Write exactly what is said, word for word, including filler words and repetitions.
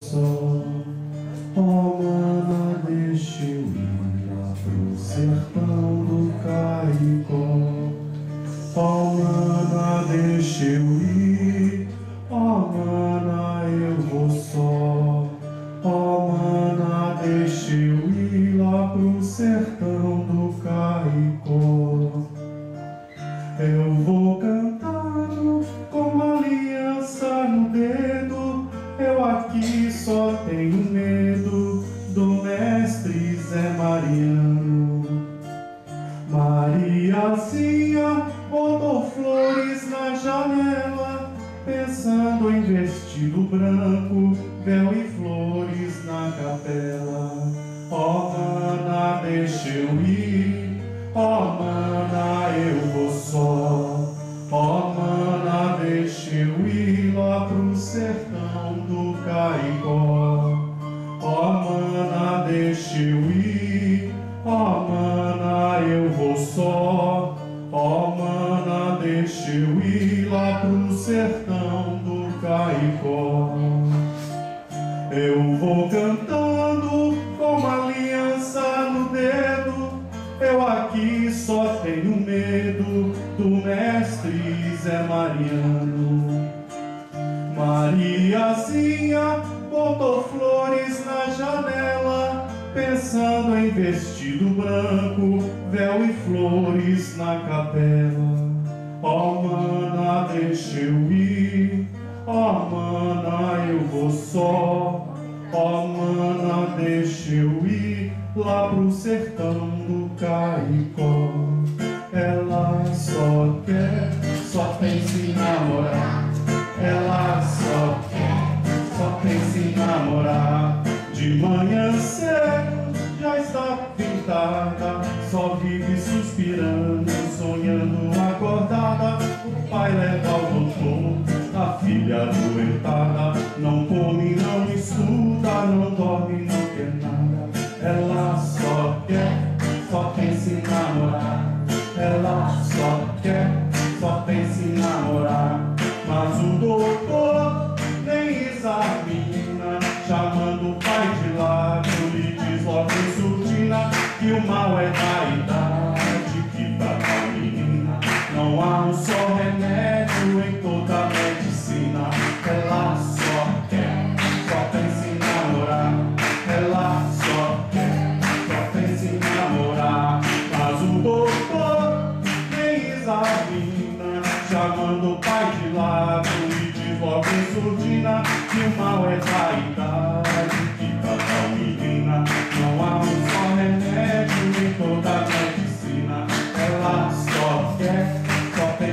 só. Oh, mana, deixa eu ir lá pro sertão do Caicó. Oh, mana, deixa eu ir. Oh, mana, eu vou só. Oh, mana, deixa eu ir lá pro sertão do Caicó. Eu vou cantando com uma aliança no dedo. Eu aqui só tenho medo do mestre Zé Mariano. Mariazinha botou flores na janela, pensando em vestido branco, véu e flores na capela. Oh, mana, deixa eu ir. Oh, mana, eu vou só. Oh, mana, deixa eu ir lá pro sertão do Caicó. Oh, mana, deixa eu ir. Oh, mana, eu vou só. Oh, mana, deixa eu ir lá pro sertão do Caicó. Eu vou cantando com uma aliança no dedo. Eu aqui só tenho medo do mestre Zé Mariano. Mariazinha botou flores na janela, pensando em vestido branco, véu e flores na capela. Oh, mana, deixa eu ir. Oh, mana, eu vou só. Oh, mana, deixa eu ir lá pro sertão do Caicó. Ela só quer, só pensa em namorar. Ela só quer, só pensa em namorar. De manhã cedo já está pintada, só vive suspirando, sonhando acordada. O pai leva ao doutor, a filha adoentada, não come, não estuda, não dorme, não quer nada. Ela só quer, só pensa em namorar. Ela só quer, só pensa em namorar. Mas o doutor nem examina, chamando o pai de lado, lhe diz logo em surdina que o mal é da idade, que pra tal menina não há um só remédio em toda a medicina. Ela só quer, só pensa em namorar. Ela só quer, só pensa em namorar. Mas o doutor nem examina, chamando o pai de lado, lhe diz logo em surdina que o mal é da idade, que pra tal menina não há um só remédio em toda a medicina. Ela só quer, só pensa